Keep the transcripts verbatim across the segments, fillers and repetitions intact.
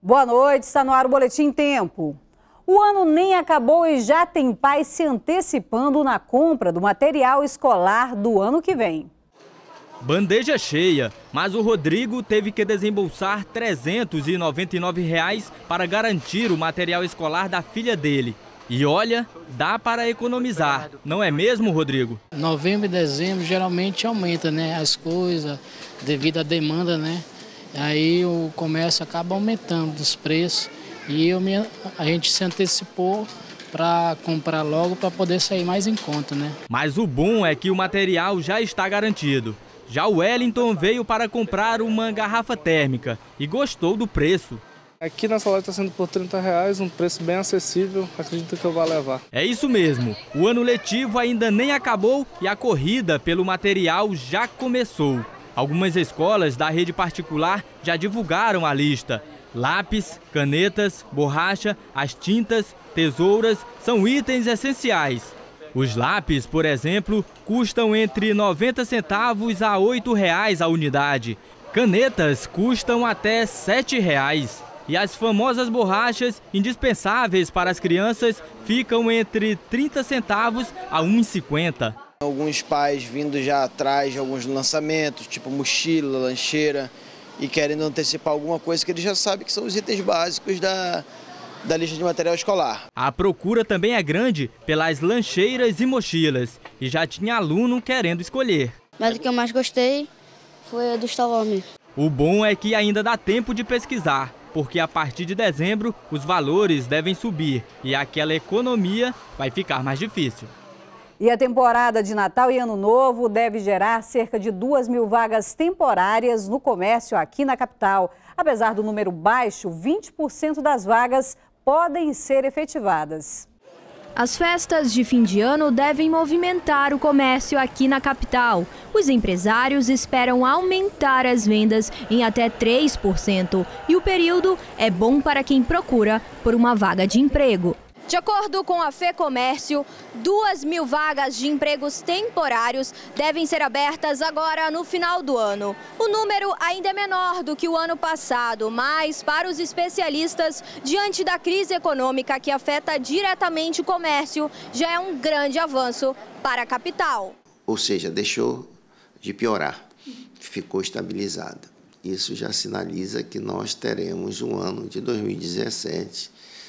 Boa noite, está no ar o Boletim Tempo. O ano nem acabou e já tem pais se antecipando na compra do material escolar do ano que vem. Bandeja cheia, mas o Rodrigo teve que desembolsar trezentos e noventa e nove reais para garantir o material escolar da filha dele. E olha, dá para economizar, não é mesmo, Rodrigo? Novembro e dezembro geralmente aumenta, né, as coisas devido à demanda, né? Aí o comércio acaba aumentando os preços e eu me, a gente se antecipou para comprar logo para poder sair mais em conta, né? Mas o bom é que o material já está garantido. Já o Wellington veio para comprar uma garrafa térmica e gostou do preço. Aqui nessa loja está sendo por trinta reais, um preço bem acessível, acredito que eu vou levar. É isso mesmo, o ano letivo ainda nem acabou e a corrida pelo material já começou. Algumas escolas da rede particular já divulgaram a lista. Lápis, canetas, borracha, as tintas, tesouras são itens essenciais. Os lápis, por exemplo, custam entre noventa centavos a oito reais a unidade. Canetas custam até sete reais. E as famosas borrachas, indispensáveis para as crianças, ficam entre trinta centavos a um real e cinquenta centavos. Alguns pais vindo já atrás de alguns lançamentos, tipo mochila, lancheira, e querendo antecipar alguma coisa que eles já sabem que são os itens básicos da, da lista de material escolar. A procura também é grande pelas lancheiras e mochilas, e já tinha aluno querendo escolher. Mas o que eu mais gostei foi a do Stallone. O bom é que ainda dá tempo de pesquisar, porque a partir de dezembro os valores devem subir e aquela economia vai ficar mais difícil. E a temporada de Natal e Ano Novo deve gerar cerca de duas mil vagas temporárias no comércio aqui na capital. Apesar do número baixo, vinte por cento das vagas podem ser efetivadas. As festas de fim de ano devem movimentar o comércio aqui na capital. Os empresários esperam aumentar as vendas em até três por cento. E o período é bom para quem procura por uma vaga de emprego. De acordo com a FEComércio, duas mil vagas de empregos temporários devem ser abertas agora no final do ano. O número ainda é menor do que o ano passado, mas para os especialistas, diante da crise econômica que afeta diretamente o comércio, já é um grande avanço para a capital. Ou seja, deixou de piorar, ficou estabilizada. Isso já sinaliza que nós teremos um ano de dois mil e dezessete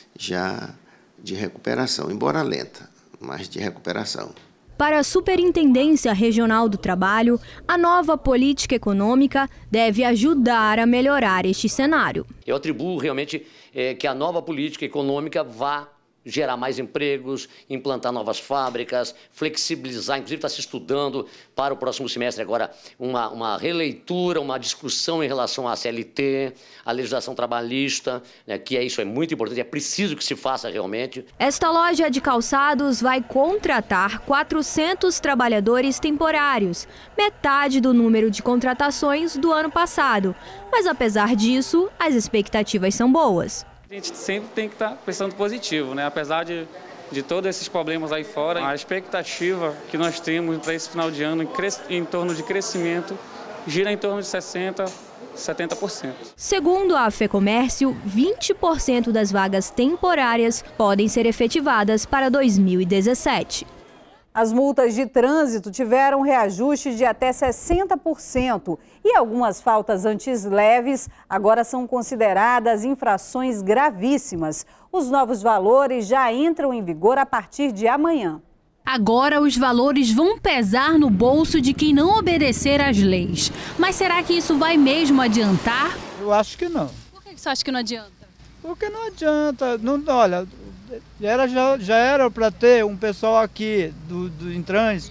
já de recuperação, embora lenta, mas de recuperação. Para a Superintendência Regional do Trabalho, a nova política econômica deve ajudar a melhorar este cenário. Eu atribuo realmente é, que a nova política econômica vá gerar mais empregos, implantar novas fábricas, flexibilizar, inclusive está se estudando para o próximo semestre agora uma, uma releitura, uma discussão em relação à C L T, à legislação trabalhista, né, que é isso é muito importante, é preciso que se faça realmente. Esta loja de calçados vai contratar quatrocentos trabalhadores temporários, metade do número de contratações do ano passado. Mas apesar disso, as expectativas são boas. A gente sempre tem que estar pensando positivo, né? Apesar de, de todos esses problemas aí fora, a expectativa que nós temos para esse final de ano em, cres... em torno de crescimento gira em torno de sessenta por cento, setenta por cento. Segundo a FEComércio, vinte por cento das vagas temporárias podem ser efetivadas para dois mil e dezessete. As multas de trânsito tiveram reajuste de até sessenta por cento e algumas faltas antes leves agora são consideradas infrações gravíssimas. Os novos valores já entram em vigor a partir de amanhã. Agora os valores vão pesar no bolso de quem não obedecer às leis. Mas será que isso vai mesmo adiantar? Eu acho que não. Por que você acha que não adianta? Porque não adianta. Não, olha, era, já, já era para ter um pessoal aqui do, do Intrans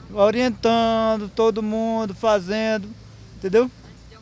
orientando todo mundo, fazendo, entendeu?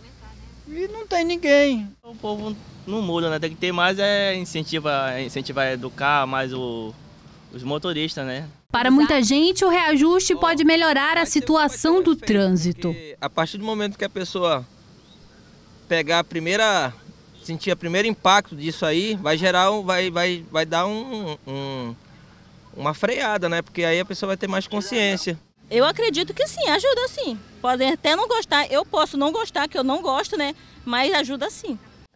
E não tem ninguém. O povo não muda, né? Tem que ter mais é incentivar, incentivar a educar mais o, os motoristas, né? Para muita gente, o reajuste pode melhorar a situação do trânsito. A partir do momento que a pessoa pegar a primeira, sentir o primeiro impacto disso aí, vai gerar, vai, vai, vai dar um, um, uma freada, né? Porque aí a pessoa vai ter mais consciência. Eu acredito que sim, ajuda sim. Podem até não gostar, eu posso não gostar, que eu não gosto, né? Mas ajuda sim.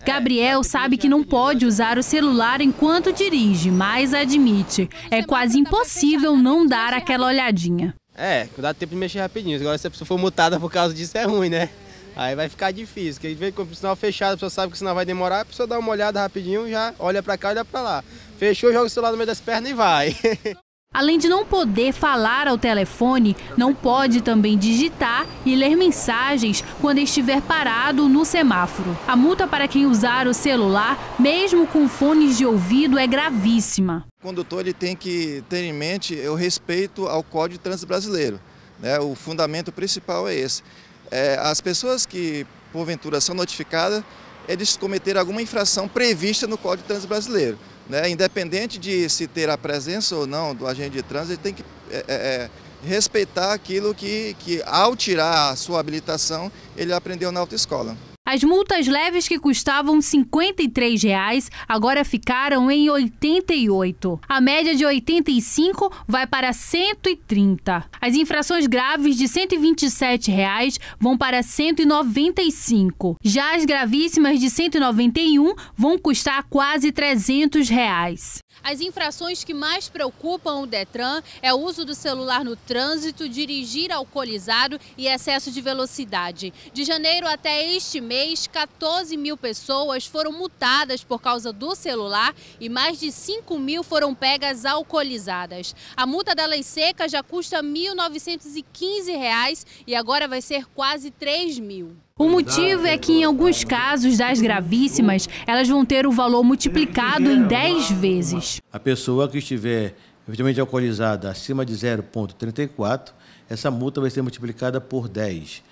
Gabriel sabe que não pode usar o celular enquanto dirige, mas admite, é quase impossível não dar aquela olhadinha. É, dá tempo de mexer rapidinho. Agora se a pessoa for multada por causa disso é ruim, né? Aí vai ficar difícil, porque vê com o sinal fechado, a pessoa sabe que o sinal vai demorar, a pessoa dá uma olhada rapidinho, já olha pra cá e olha pra lá. Fechou, joga o celular no meio das pernas e vai. Além de não poder falar ao telefone, não pode também digitar e ler mensagens quando estiver parado no semáforo. A multa para quem usar o celular, mesmo com fones de ouvido, é gravíssima. O condutor ele tem que ter em mente o respeito ao Código de Trânsito Brasileiro, né? O fundamento principal é esse. É, as pessoas que, porventura, são notificadas, eles cometeram alguma infração prevista no Código de Trânsito Brasileiro. Né? Independente de se ter a presença ou não do agente de trânsito, ele tem que é, é, respeitar aquilo que, que, ao tirar a sua habilitação, ele aprendeu na autoescola. As multas leves que custavam cinquenta e três reais agora ficaram em oitenta e oito. A média de oitenta e cinco vai para cento e trinta. As infrações graves de cento e vinte e sete reais vão para cento e noventa e cinco. Já as gravíssimas de cento e noventa e um vão custar quase trezentos reais. As infrações que mais preocupam o Detran é o uso do celular no trânsito, dirigir alcoolizado e excesso de velocidade. De janeiro até este mês, quatorze mil pessoas foram multadas por causa do celular e mais de cinco mil foram pegas alcoolizadas. A multa da lei seca já custa mil novecentos e quinze reais e agora vai ser quase três mil. O motivo é que, em alguns casos das gravíssimas, elas vão ter o valor multiplicado em dez vezes. A pessoa que estiver efetivamente alcoolizada acima de zero vírgula trinta e quatro, essa multa vai ser multiplicada por dez.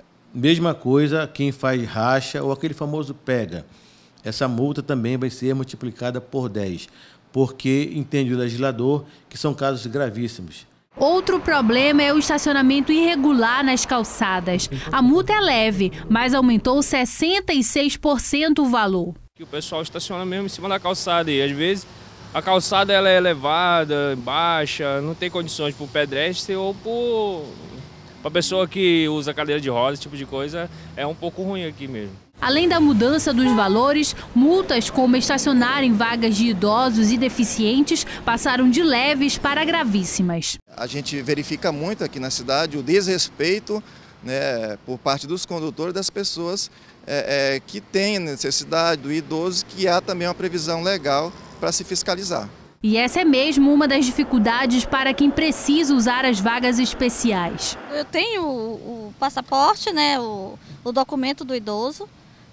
Mesma coisa quem faz racha ou aquele famoso pega. Essa multa também vai ser multiplicada por dez, porque entende o legislador que são casos gravíssimos. Outro problema é o estacionamento irregular nas calçadas. A multa é leve, mas aumentou sessenta e seis por cento o valor. O pessoal estaciona mesmo em cima da calçada e às vezes a calçada ela é elevada, baixa, não tem condições para o pedestre ou para a pessoa que usa cadeira de rodas, esse tipo de coisa, é um pouco ruim aqui mesmo. Além da mudança dos valores, multas como estacionar em vagas de idosos e deficientes passaram de leves para gravíssimas. A gente verifica muito aqui na cidade o desrespeito, né, por parte dos condutores das pessoas é, é, que têm necessidade do idoso, que há também uma previsão legal para se fiscalizar. E essa é mesmo uma das dificuldades para quem precisa usar as vagas especiais. Eu tenho o, o passaporte, né, o, o documento do idoso.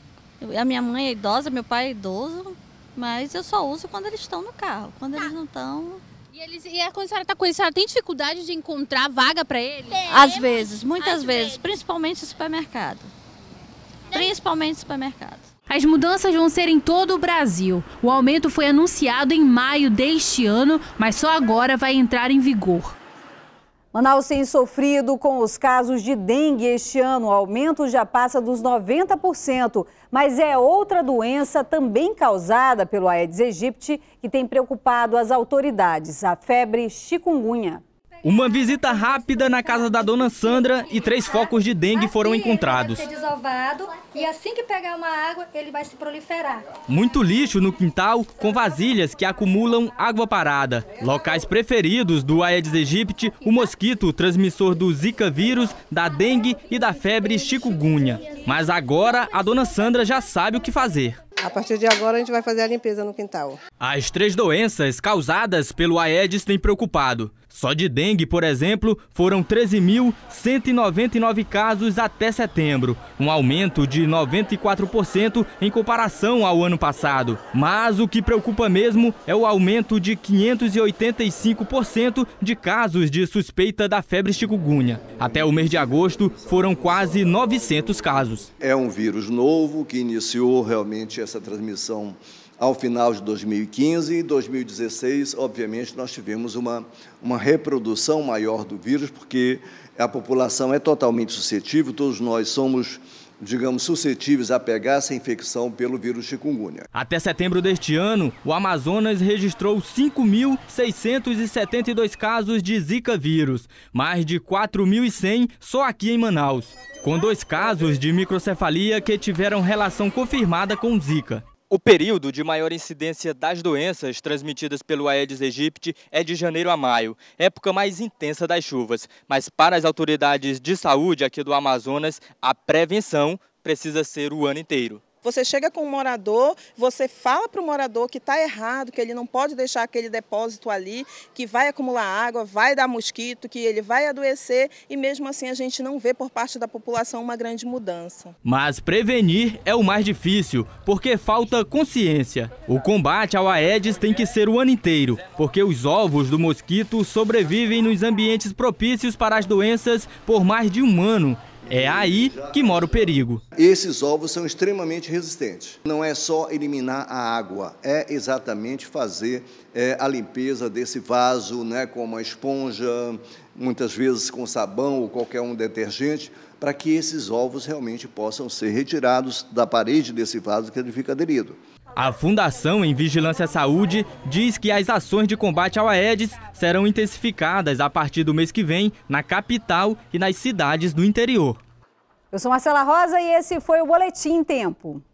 A minha mãe é idosa, meu pai é idoso, mas eu só uso quando eles estão no carro. Quando eles não estão... E, eles, e quando a senhora está com eles, a senhora tem dificuldade de encontrar vaga para eles? Às vezes, muitas vezes, principalmente no supermercado. Principalmente no supermercado. As mudanças vão ser em todo o Brasil. O aumento foi anunciado em maio deste ano, mas só agora vai entrar em vigor. Manaus tem sofrido com os casos de dengue este ano. O aumento já passa dos noventa por cento, mas é outra doença também causada pelo Aedes aegypti que tem preocupado as autoridades, a febre chikungunya. Uma visita rápida na casa da dona Sandra e três focos de dengue foram encontrados. Ele vai ser desovado e assim que pegar uma água, ele vai se proliferar. Muito lixo no quintal, com vasilhas que acumulam água parada. Locais preferidos do Aedes aegypti, o mosquito transmissor do Zika vírus, da dengue e da febre chikungunya. Mas agora a dona Sandra já sabe o que fazer. A partir de agora a gente vai fazer a limpeza no quintal. As três doenças causadas pelo Aedes têm preocupado. Só de dengue, por exemplo, foram treze mil cento e noventa e nove casos até setembro, um aumento de noventa e quatro por cento em comparação ao ano passado. Mas o que preocupa mesmo é o aumento de quinhentos e oitenta e cinco por cento de casos de suspeita da febre chikungunya. Até o mês de agosto foram quase novecentos casos. É um vírus novo que iniciou realmente essa transmissão ao final de dois mil e quinze e dois mil e dezesseis, obviamente, nós tivemos uma, uma reprodução maior do vírus, porque a população é totalmente suscetível, todos nós somos digamos, suscetíveis a pegar essa infecção pelo vírus chikungunya. Até setembro deste ano, o Amazonas registrou cinco mil seiscentos e setenta e dois casos de Zika vírus, mais de quatro mil e cem só aqui em Manaus, com dois casos de microcefalia que tiveram relação confirmada com Zika. O período de maior incidência das doenças transmitidas pelo Aedes aegypti é de janeiro a maio, época mais intensa das chuvas. Mas para as autoridades de saúde aqui do Amazonas, a prevenção precisa ser o ano inteiro. Você chega com um morador, você fala para o morador que está errado, que ele não pode deixar aquele depósito ali, que vai acumular água, vai dar mosquito, que ele vai adoecer e mesmo assim a gente não vê por parte da população uma grande mudança. Mas prevenir é o mais difícil, porque falta consciência. O combate ao Aedes tem que ser o ano inteiro, porque os ovos do mosquito sobrevivem nos ambientes propícios para as doenças por mais de um ano. É aí que mora o perigo. Esses ovos são extremamente resistentes. Não é só eliminar a água, é exatamente fazer é, a limpeza desse vaso, né, com uma esponja, muitas vezes com sabão ou qualquer um detergente, para que esses ovos realmente possam ser retirados da parede desse vaso que ele fica aderido. A Fundação em Vigilância à Saúde diz que as ações de combate ao Aedes serão intensificadas a partir do mês que vem na capital e nas cidades do interior. Eu sou Marcela Rosa e esse foi o Boletim Tempo.